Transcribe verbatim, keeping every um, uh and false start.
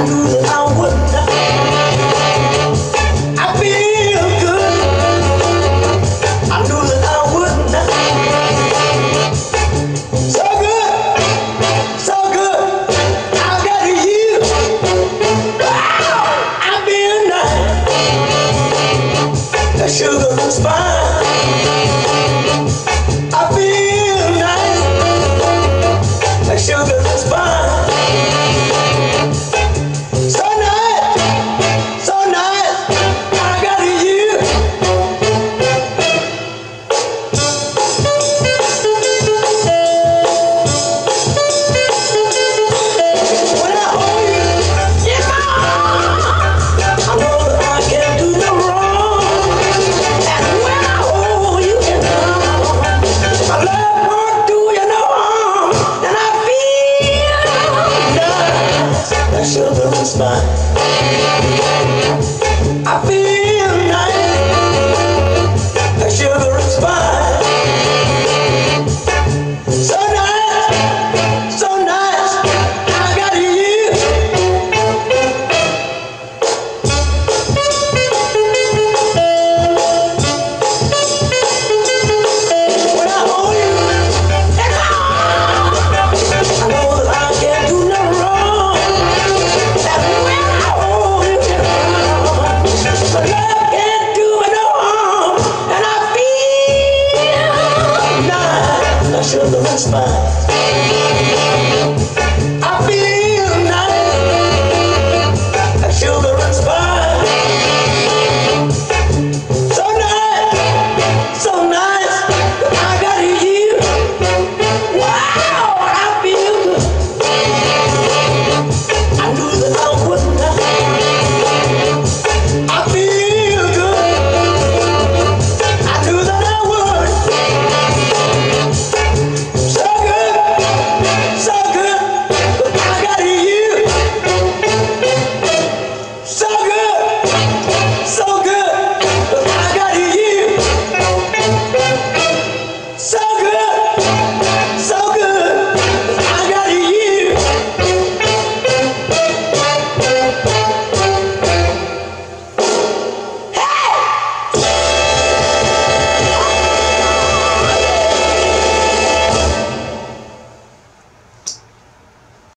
knew that I would not. I feel good. I knew that I would not. So good, so good. I got you. Wow, I feel nice. That sugar was fine. I feel nice. That sugar was fine. Sugar was fine.